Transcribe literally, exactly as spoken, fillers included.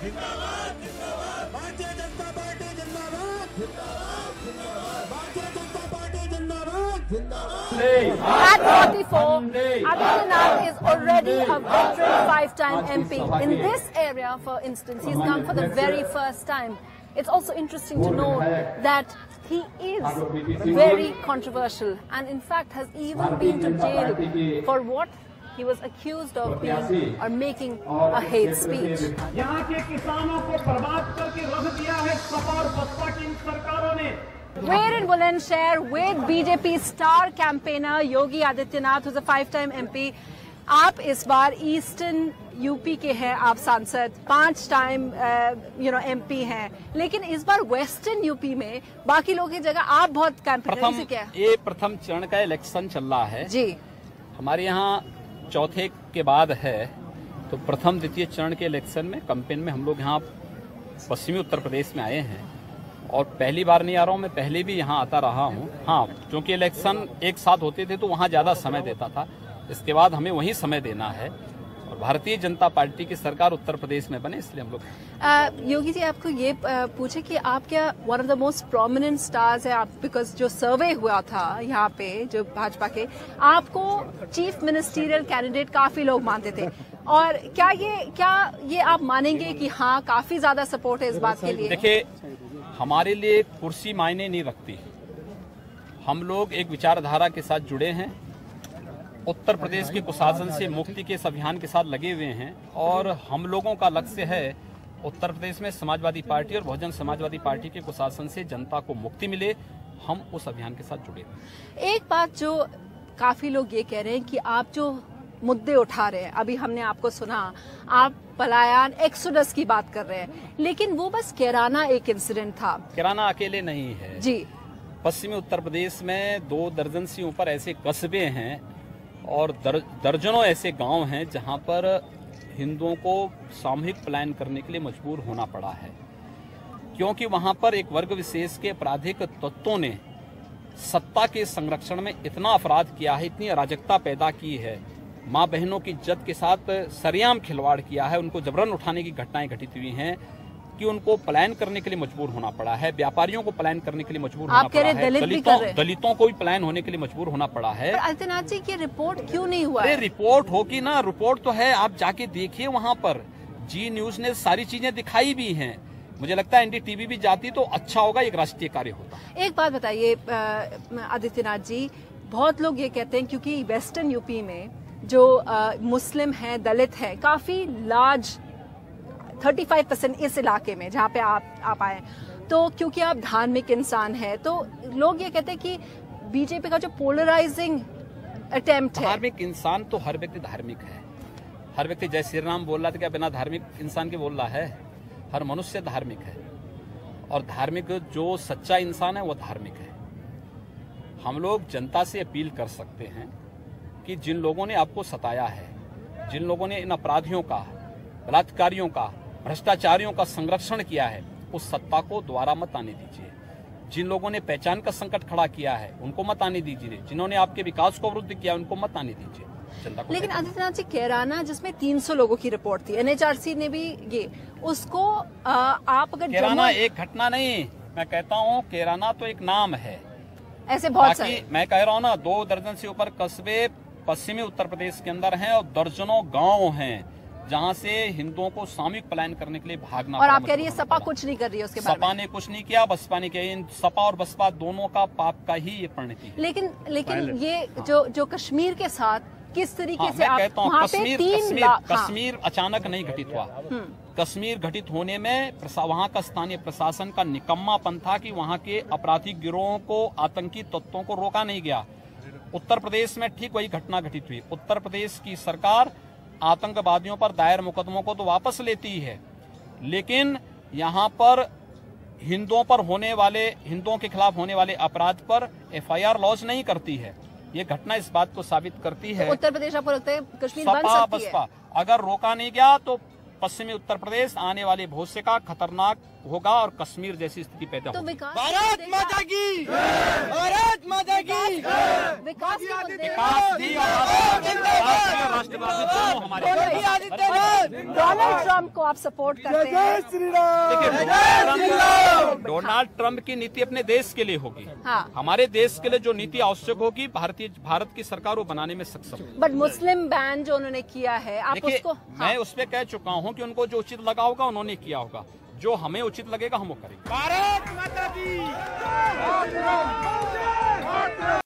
Bharatiya Janata party जिंदाबाद, Bharatiya Janata party जिंदाबाद, जिंदाबाद। At forty-four, Adityanath is already a veteran five-time M P. In this area, for instance, he's come for the very first time. It's also interesting to know that he is very controversial and in fact has even been to jail for what he was accused of being or making a hate speech. यहाँ के किसानों को बर्बाद करके रख दिया है सपा और बसपा की इन सरकारों ने। We're in Bulandshahr with B J P star campaigner Yogi Adityanath, who's a five-time M P. आप इस बार ईस्टर्न यूपी के हैं, आप सांसद, पांच टाइम यू नो एमपी हैं, लेकिन इस बार वेस्टर्न यूपी में बाकी लोगों की जगह आप बहुत कैंपेनिंग से क्या? ये प्रथम चरण का इलेक्शन चल रहा है जी। हमारे यहाँ चौथे के बाद है, तो प्रथम द्वितीय चरण के इलेक्शन में कैंपेन में हम लोग यहाँ पश्चिमी उत्तर प्रदेश में आए हैं और पहली बार नहीं आ रहा हूँ, मैं पहले भी यहाँ आता रहा हूँ। हाँ, क्योंकि इलेक्शन एक साथ होते थे तो वहाँ ज्यादा समय देता था, इसके बाद हमें वही समय देना है और भारतीय जनता पार्टी की सरकार उत्तर प्रदेश में बने, इसलिए हम लोग। योगी जी, आपको ये पूछे कि आप क्या one of the most prominent stars है आप, बिकॉज जो सर्वे हुआ था यहाँ पे जो भाजपा के, आपको चीफ मिनिस्टीरियल कैंडिडेट काफी लोग मानते थे, और क्या ये क्या ये आप मानेंगे कि हाँ काफी ज्यादा सपोर्ट है इस बात के लिए? देखिए, हमारे लिए कुर्सी मायने नहीं रखती, हम लोग एक विचारधारा के साथ जुड़े हैं, उत्तर प्रदेश के कुशासन से मुक्ति के इस अभियान के साथ लगे हुए हैं और हम लोगों का लक्ष्य है उत्तर प्रदेश में समाजवादी पार्टी और बहुजन समाजवादी पार्टी के कुशासन से जनता को मुक्ति मिले, हम उस अभियान के साथ जुड़े। एक बात जो काफी लोग ये कह रहे हैं कि आप जो मुद्दे उठा रहे हैं, अभी हमने आपको सुना, आप पलायन एक्सोडस की बात कर रहे हैं, लेकिन वो बस कैराना एक इंसिडेंट था। कैराना अकेले नहीं है जी, पश्चिमी उत्तर प्रदेश में दो दर्जन से ऊपर ऐसे कस्बे हैं और दर, दर्जनों ऐसे गांव हैं जहां पर हिंदुओं को सामूहिक पलायन करने के लिए मजबूर होना पड़ा है, क्योंकि वहां पर एक वर्ग विशेष के आपराधिक तत्वों ने सत्ता के संरक्षण में इतना अपराध किया है, इतनी अराजकता पैदा की है, माँ बहनों की इज्जत के साथ सरेआम खिलवाड़ किया है, उनको जबरन उठाने की घटनाएं घटित हुई हैं कि उनको पलायन करने के लिए मजबूर होना पड़ा है, व्यापारियों को पलायन करने के लिए मजबूर होना पड़ा है, दलितों दलितों को भी पलायन होने के लिए मजबूर होना पड़ा है। आदित्यनाथ जी की रिपोर्ट क्यों नहीं हुआ? अरे रिपोर्ट होगी ना, रिपोर्ट तो है, आप जाके देखिए, वहाँ पर जी न्यूज ने सारी चीजें दिखाई भी हैं। मुझे लगता है एनडीटीवी भी जाती तो अच्छा होगा, एक राष्ट्रीय कार्य होता। एक बात बताइए आदित्यनाथ जी, बहुत लोग ये कहते हैं क्योंकि वेस्टर्न यूपी में जो आ, मुस्लिम हैं, दलित हैं, काफी लार्ज पैंतीस परसेंट इस इलाके में जहाँ पे आप आप आए, तो क्योंकि आप धार्मिक इंसान हैं, तो लोग ये कहते हैं कि बीजेपी का जो पोलराइजिंग अटेम्प्ट है। धार्मिक इंसान तो हर व्यक्ति धार्मिक है, हर व्यक्ति जय श्री राम बोल रहा था, क्या बिना धार्मिक इंसान के बोल रहा है? हर मनुष्य धार्मिक है और धार्मिक जो सच्चा इंसान है वो धार्मिक है। हम लोग जनता से अपील कर सकते हैं कि जिन लोगों ने आपको सताया है, जिन लोगों ने इन अपराधियों का, बलात्कारियों का, भ्रष्टाचारियों का संरक्षण किया है, उस सत्ता को दोबारा मत आने दीजिए। जिन लोगों ने पहचान का संकट खड़ा किया है उनको मत आने दीजिए, जिन्होंने आपके विकास को अवरुद्ध किया उनको मत आने दीजिए। लेकिन आदित्यनाथ जी, कैराना जिसमें तीन सौ लोगों की रिपोर्ट थी, एनएचआरसी ने भी ये उसको आ, आप अगर कैराना एक घटना नहीं, मैं कहता हूँ कैराना तो एक नाम है, ऐसे बहुत सारे मैं कह रहा हूँ ना, दो दर्जन से ऊपर कस्बे पश्चिमी उत्तर प्रदेश के अंदर हैं और दर्जनों गांव हैं जहां से हिंदुओं को सामूहिक पलायन करने के लिए भागना। और आप कह रही है सपा कुछ नहीं कर रही है उसके बारे में? सपा ने कुछ नहीं किया, बसपा ने किया, सपा और बसपा दोनों का पाप का ही ये परिणति है। लेकिन लेकिन ये हाँ। जो जो कश्मीर के साथ किस तरीके हाँ, से आप वहाँ पे कश्मीर, तीन कश्मीर, हाँ। कश्मीर अचानक नहीं घटित हुआ। कश्मीर घटित होने में वहाँ का स्थानीय प्रशासन का निकम्मापन था कि वहाँ के आपराधिक गिरोहों को, आतंकी तत्वों को रोका नहीं गया। उत्तर प्रदेश में ठीक वही घटना घटित हुई। उत्तर प्रदेश की सरकार आतंकवादियों पर दायर मुकदमों को तो वापस लेती है, लेकिन यहाँ पर हिंदुओं पर होने वाले, हिंदुओं के खिलाफ होने वाले अपराध पर एफआईआर लॉन्च नहीं करती है। ये घटना इस बात को साबित करती है। तो उत्तर प्रदेश आपको लगता है कश्मीर बन सकती है? अगर रोका नहीं गया तो पश्चिमी उत्तर प्रदेश आने वाले भविष्य का खतरनाक होगा और कश्मीर जैसी स्थिति पैदा तो होगी। विकास भारत माता की, भारत माता की, विकास के मुद्दे विकास और राष्ट्रवादी दोनों हमारे योगी आदित्यनाथ, डोनाल्ड ट्रंप को आप सपोर्ट करते हैं। श्री राम। देखिए, डोनाल्ड ट्रंप डोनाल्ड ट्रंप की नीति अपने देश के लिए होगी। हाँ। हमारे देश के लिए जो नीति आवश्यक होगी भारतीय भारत की सरकार वो बनाने में सक्षम है। बट मुस्लिम बैन जो उन्होंने किया है, आप देखिए, उसको मैं उस पर कह चुका हूँ कि उनको जो उचित लगा होगा उन्होंने किया होगा, जो हमें उचित लगेगा हम वो करेंगे। भारत माता की।